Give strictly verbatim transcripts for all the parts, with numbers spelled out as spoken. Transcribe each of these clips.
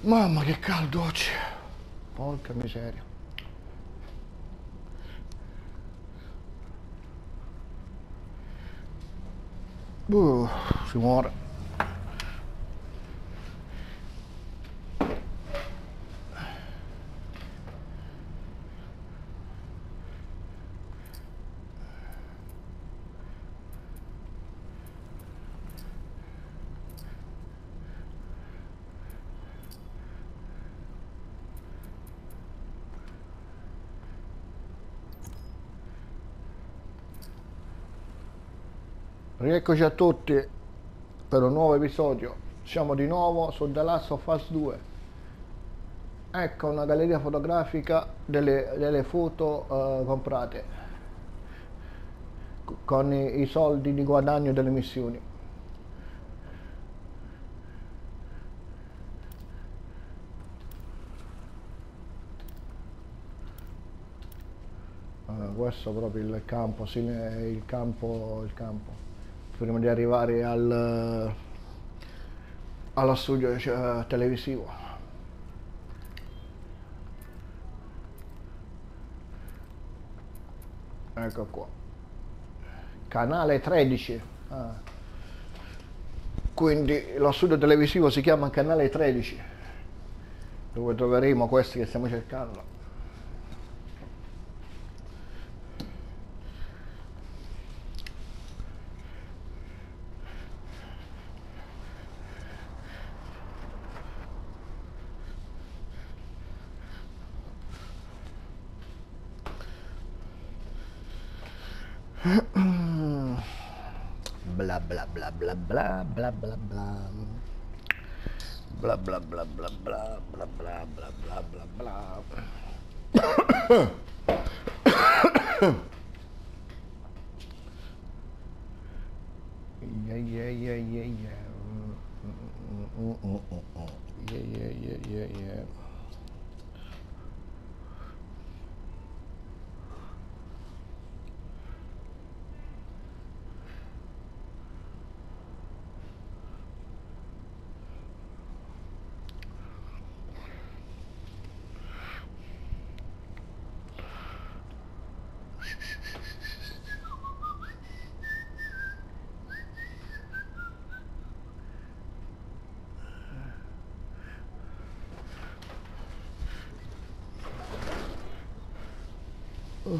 Mamma che caldo oggi. Porca miseria. Uh, si muore. Rieccoci a tutti per un nuovo episodio. Siamo di nuovo su The Last of Us due. Ecco una galleria fotografica delle, delle foto uh, comprate con i, i soldi di guadagno delle missioni. Uh, questo è proprio il campo, sì, il campo, il campo. Prima di arrivare al, allo studio cioè, televisivo. Ecco qua. Canale tredici. Ah. Quindi lo studio televisivo si chiama Canale tredici, dove troveremo questi che stiamo cercando. Bla bla bla bla bla bla bla bla bla bla bla bla bla bla bla bla bla bla bla. Yeah yeah yeah yeah yeah. Yeah yeah yeah yeah yeah. Oh.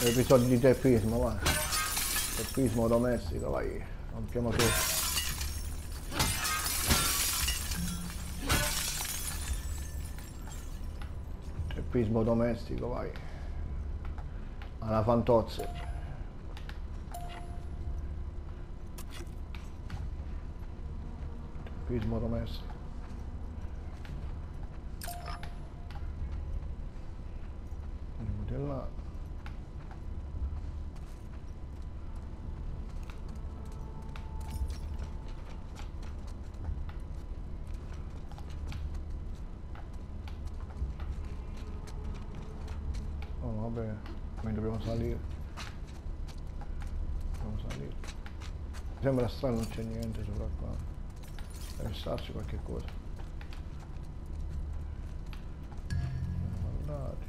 Episodi di teppismo, va. Teppismo domestico, vai. Rompiamo tutto. Teppismo domestico, vai. Alla Fantozzi. Teppismo domestico. Andiamo di là. Oh, vabbè, quindi dobbiamo salire. Dobbiamo salire. Mi sembra strano, non c'è niente sopra qua. Deve starci qualche cosa. Siamo andati.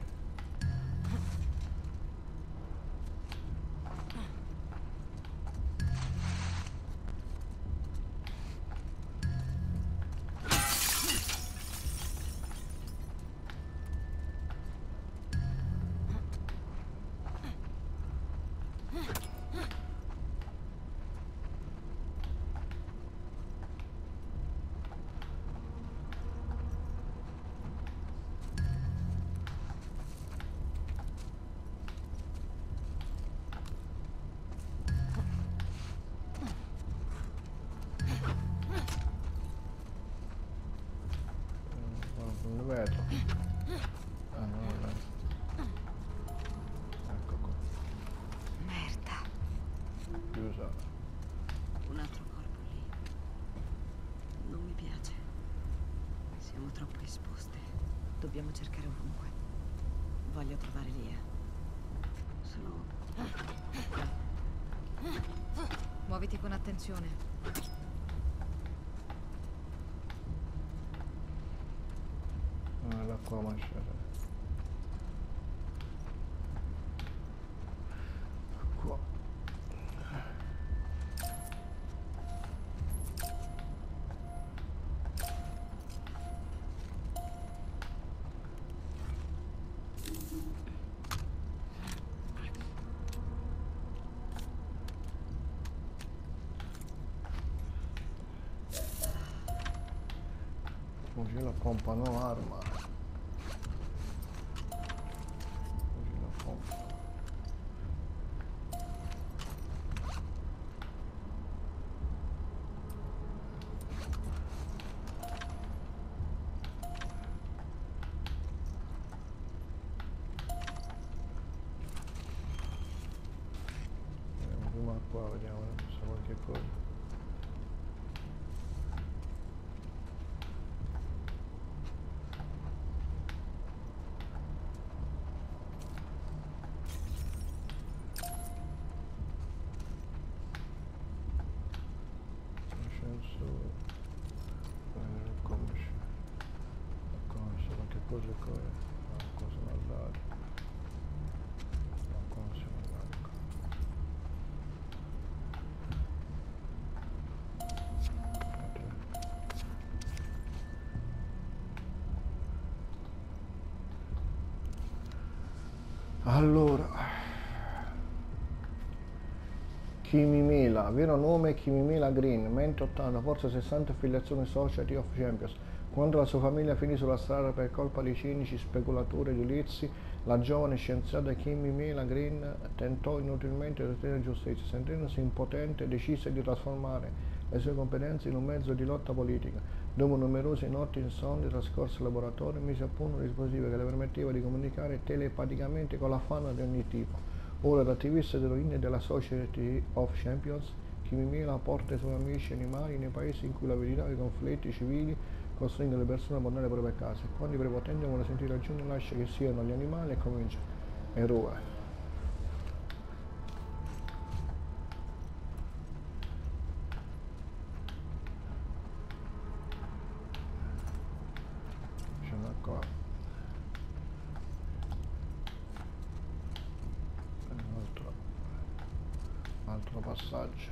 Non lo vedo. Ah, no, no. Ecco qua. Merda. Chiusa. Un altro corpo lì. Non mi piace. Siamo troppo esposte. Dobbiamo cercare ovunque. Voglio trovare Lia. Sono... Muoviti con attenzione. Ah, da qua mascella. Qua. Fucile a pompa, no arma. Fucile a pompa. Andiamo prima qua, vediamo se c'è qualche cosa. Cose qua, no, cosa mandare, no, come si mandare qua. Allora, Kimimela, vero nome Kimimela Green, mente ottanta, forse sessanta, affiliazione Society of Champions. Quando la sua famiglia finì sulla strada per colpa di cinici speculatori edilizi, la giovane scienziata Kimimela Green tentò inutilmente di ottenere giustizia. Sentendosi impotente, decise di trasformare le sue competenze in un mezzo di lotta politica. Dopo numerose notti insonni trascorse in laboratorio, mise a punto un dispositivo che le permetteva di comunicare telepaticamente con la fauna di ogni tipo. Ora, da attivista dell'I N della Society of Champions, Kimimela porta i suoi amici animali nei paesi in cui la verità e i conflitti civili costringono le persone a abbandonare le proprie case. Quando i prepotenti vuole sentire ragione, lascia che siano gli animali e comincia. Eroe. Scendo qua. Un altro, altro passaggio.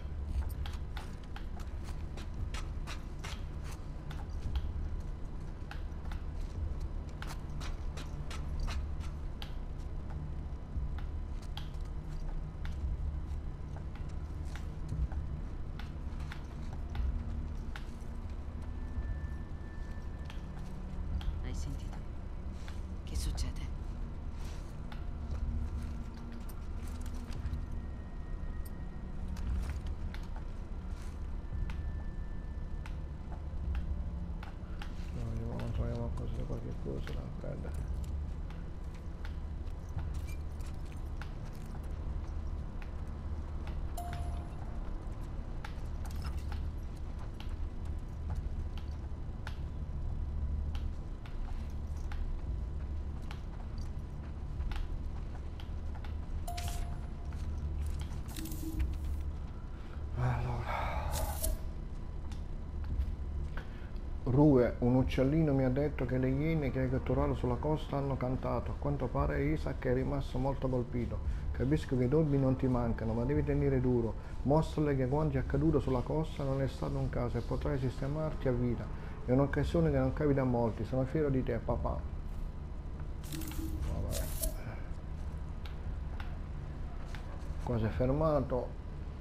succede? No, non troviamo così qualche cosa da prendere. Rue, un uccellino mi ha detto che le iene che hai catturato sulla costa hanno cantato. A quanto pare Isaac è rimasto molto colpito. Capisco che i dubbi non ti mancano, ma devi tenere duro. Mostrale che quanto è accaduto sulla costa non è stato un caso e potrai sistemarti a vita. È un'occasione che non capita a molti. Sono fiero di te, papà. Vabbè. Qua si è fermato.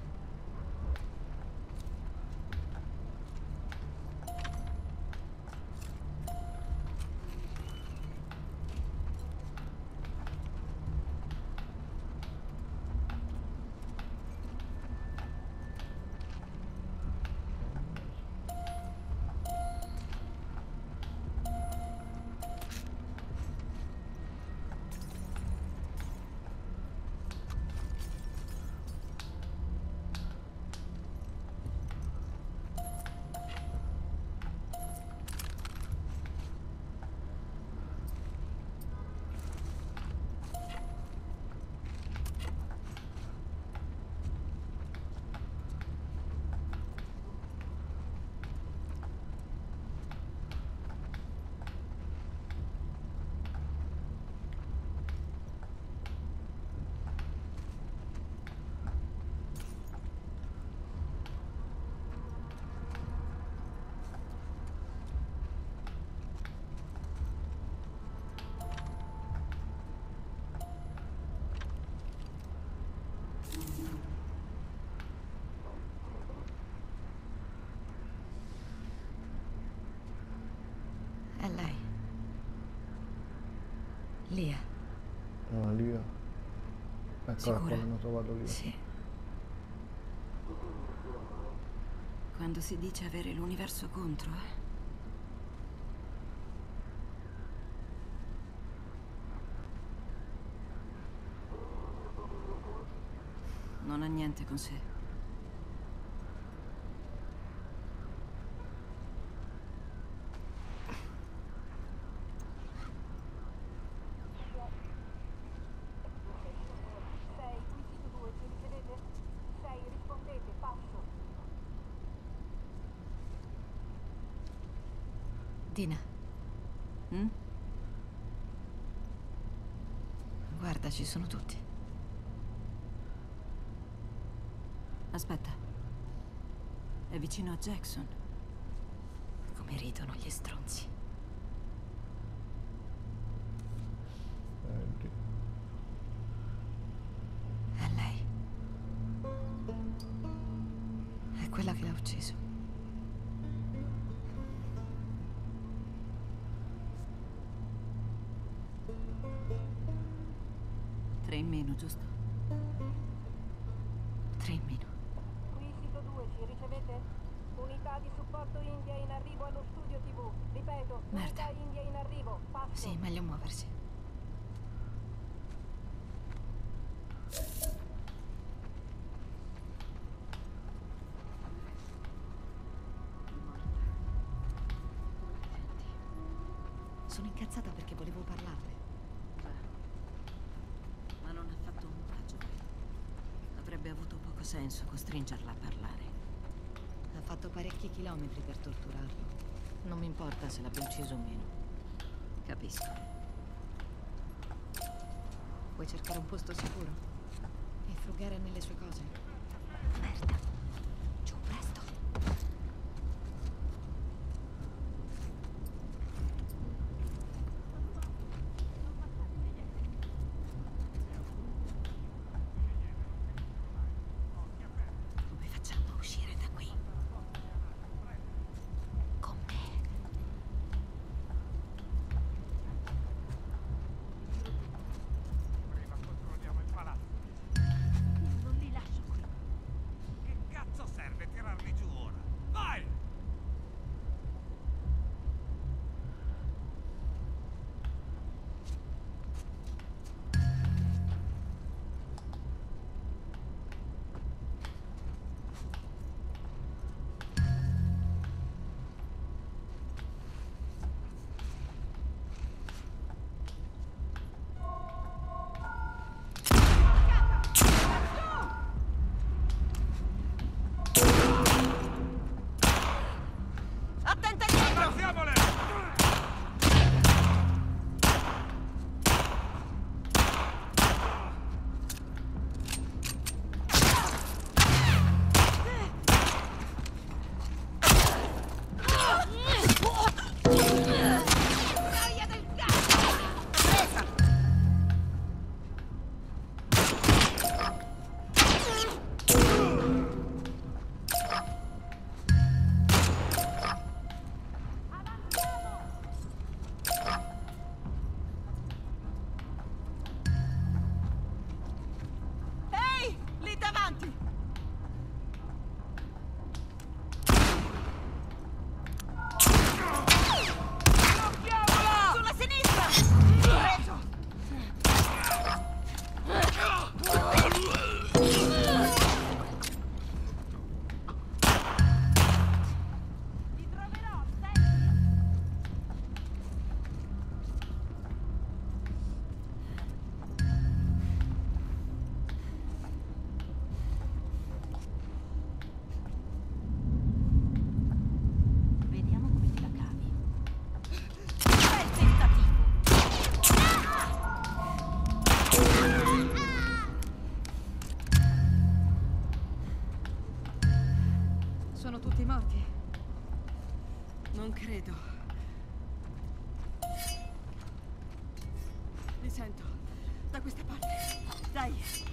È lei. Lia. No, Lia. Eccola Sicura? qua, l'hanno trovato lì. Sì. Quando si dice avere l'universo contro, eh? Non ha niente con sé. Dina. Mm? Guarda, ci sono tutti. Aspetta. È vicino a Jackson. Come ridono gli stronzi. Senti. È lei. È quella che l'ha ucciso. Tre in meno, giusto? Tre in meno. Qui sito due, ci ricevete? Unità di supporto India in arrivo allo studio tivù. Ripeto, Merda. unità India in arrivo. Passo. Sì, meglio muoversi. Sono incazzata perché volevo parlarle. Ma non ha fatto un raggio. Avrebbe avuto poco senso costringerla a parlare. Ha fatto parecchi chilometri per torturarlo. Non mi importa se l'abbia ucciso o meno. Capisco. Puoi cercare un posto sicuro e frugare nelle sue cose. Merda. Giù presto. Come facciamo a uscire da qui? Con me. cento. Da questa parte. Dai.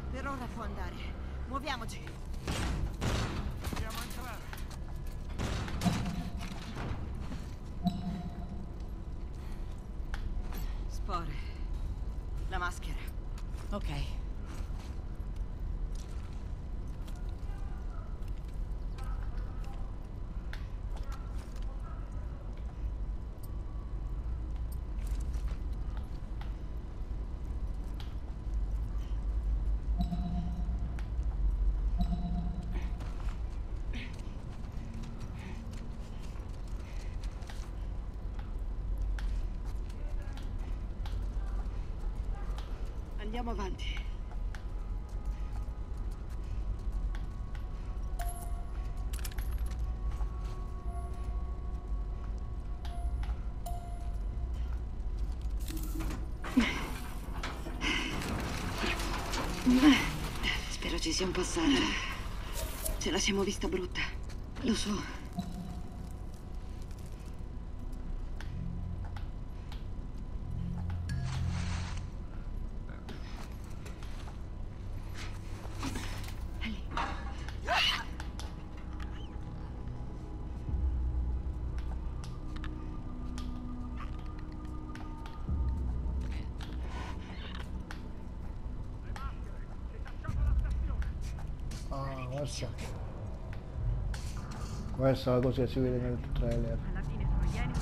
Per ora può andare. Muoviamoci. Dobbiamo entrare. Spore. La maschera. Ok. Andiamo avanti. Spero ci sia un passaggio. Ce la siamo vista brutta. Lo so. Ah, questa. Questa è la cosa che si vede nel trailer. Alla fine sono gli enemi.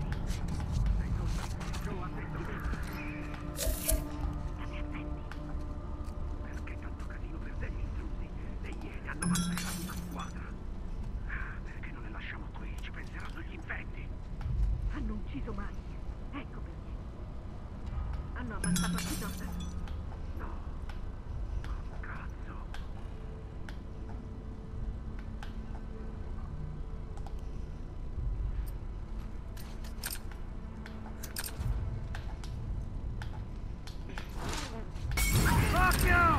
Perché tanto casino per degli intrusi? Le iene hanno massacrato una squadra. Perché non le lasciamo qui? Ci penseranno gli infetti. Hanno ucciso Mike. Ecco perché. Hanno ammazzato Sidon. No. Oh, cazzo. Occhio!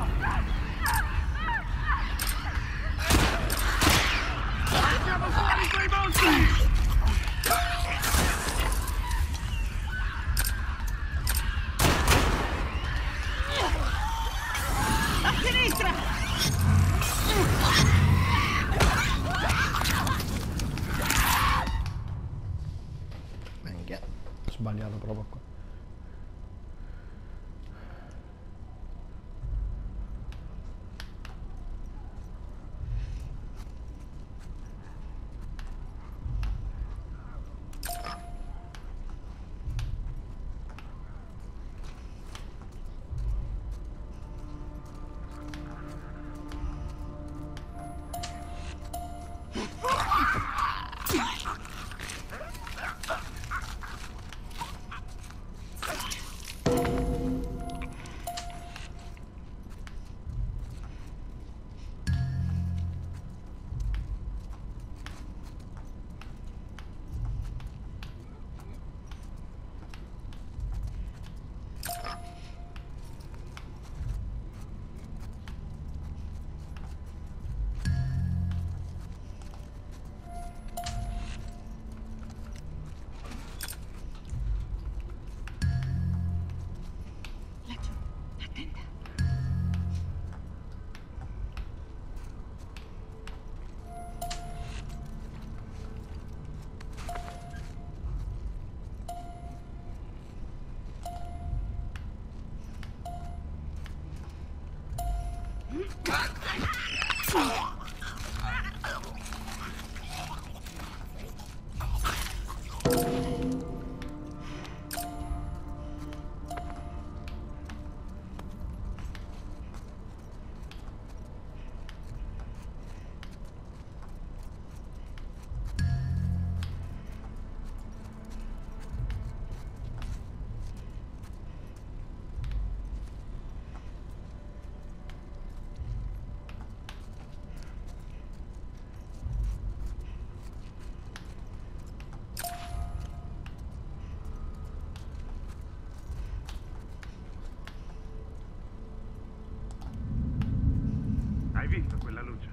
Andiamo fuori quei mostri! A sinistra! Minchia, ho sbagliato proprio qua. Laggiù. Attenta. Hai visto quella luce?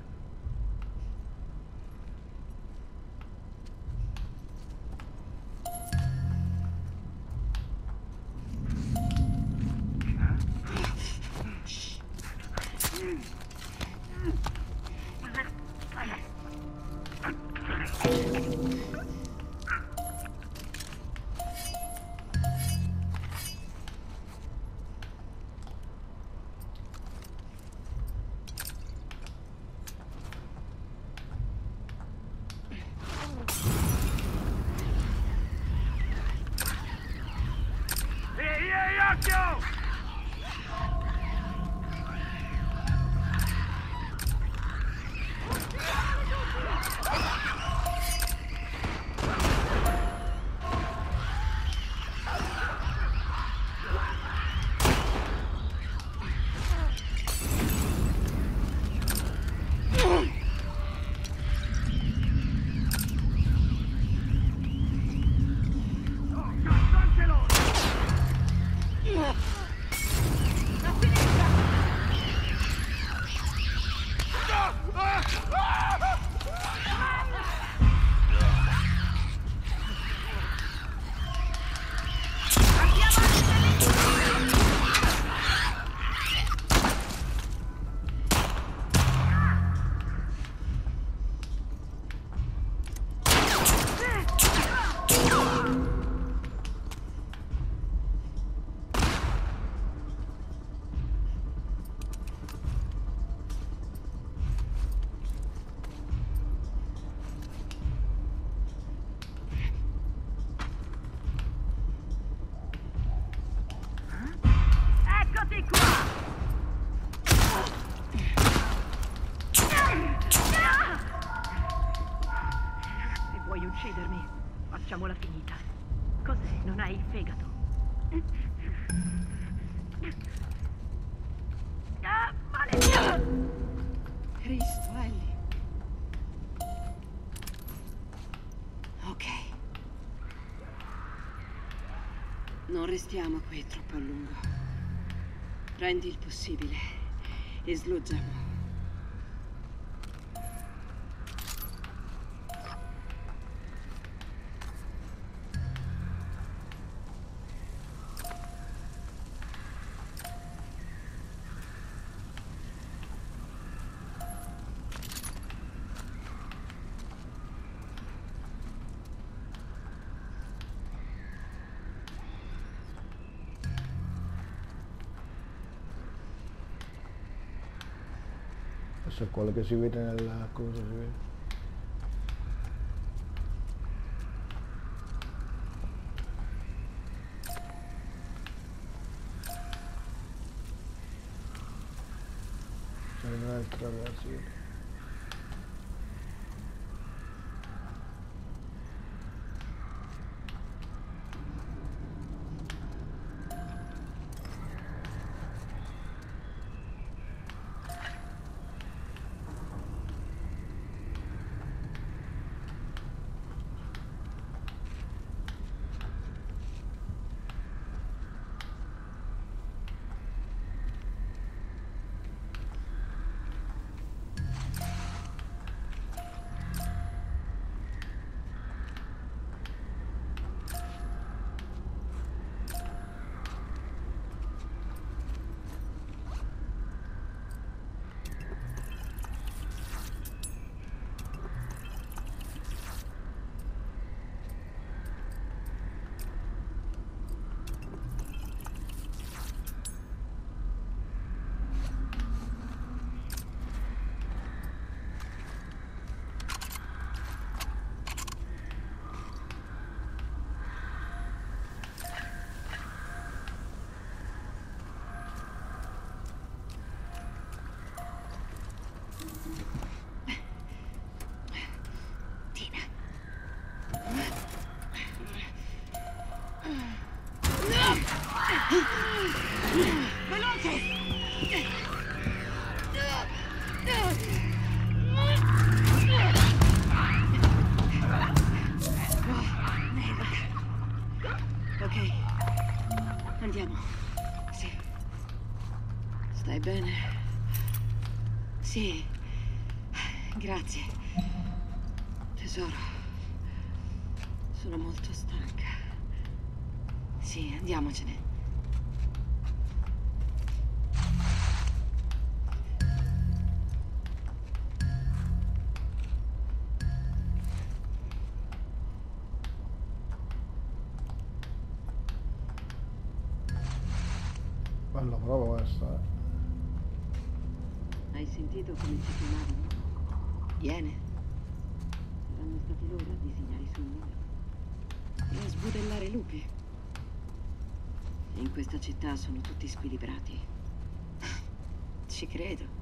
Uccidermi. Facciamola finita. Cos'è? Non hai il fegato? Ah, maledetta! Cristo, Ellie. Ok. Non restiamo qui troppo a lungo. Prendi il possibile e sloggiamo. Questo è quello che si vede nella cosa, si vede. C'è un'altra versione. Ok, andiamo. Sì. Stai bene? Sì. Grazie. Tesoro. Sono molto stanca. Sì, andiamocene. proprio questa, eh. Hai sentito come ci chiamavano? Iene. Saranno stati loro a disegnare i sul muro e a sbudellare lupi. In questa città sono tutti squilibrati. Ci credo.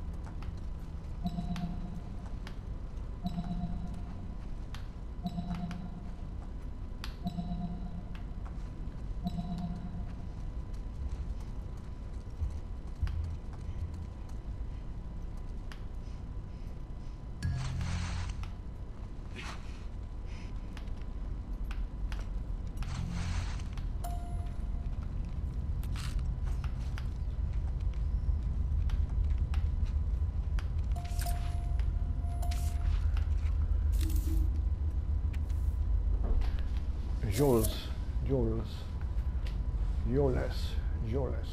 Jules, Jules, Jules, Jules.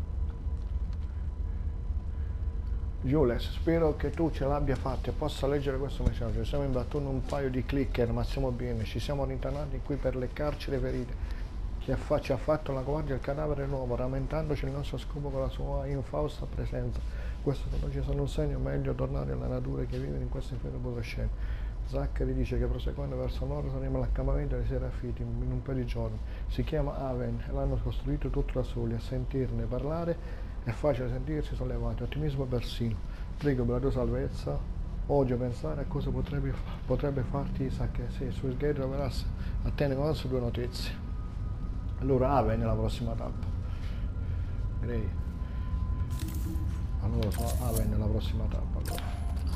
Jules, spero che tu ce l'abbia fatta e possa leggere questo messaggio. Siamo imbattuti in un paio di clicker, ma stiamo bene. Ci siamo rintanati qui per le carceri ferite. Che ci ha fatto la guardia il cadavere nuovo, rammentandoci il nostro scopo con la sua infausta presenza. Questo non ci sono un segno, meglio tornare alla natura che vive in questo inferno scene. Zachary dice che proseguendo verso nord saremo all'accampamento dei Serafiti in un paio di giorni. Si chiama Haven e l'hanno costruito tutto da soli. A sentirne parlare è facile sentirsi sollevati, ottimismo persino. Prego per la tua salvezza. Odio pensare a cosa potrebbe, potrebbe farti Isaac se su Sgate troverassi a te ne conosco due notizie. Allora Haven è la prossima tappa. Direi. Allora so, Haven è la prossima tappa allora.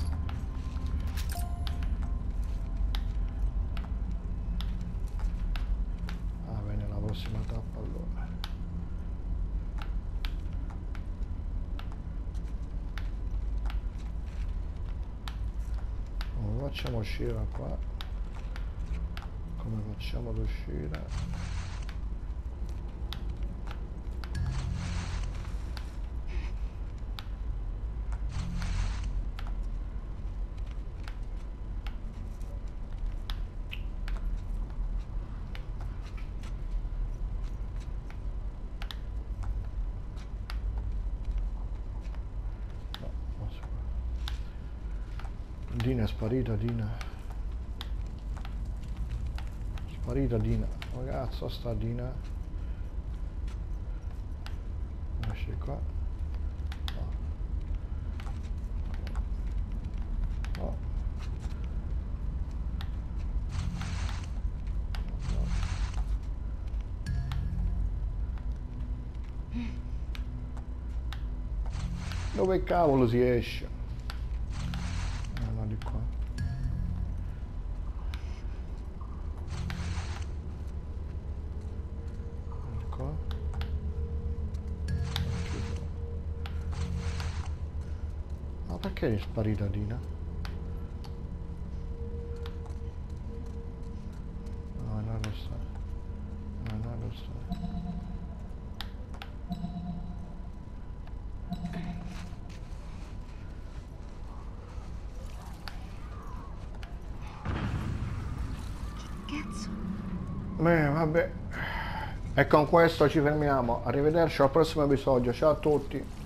Prossima tappa allora. Come facciamo uscire da qua? Come facciamo ad uscire? Dina è sparita, Dina. Sparita Dina. Ragazzo, sta Dina. Esci qua. No. No. No. Dove cavolo si esce? Di qua. Di qua. Ma perché è sparita Dina? No, non lo so. No, non lo so. Beh, vabbè, e con questo ci fermiamo. Arrivederci al prossimo episodio. Ciao a tutti.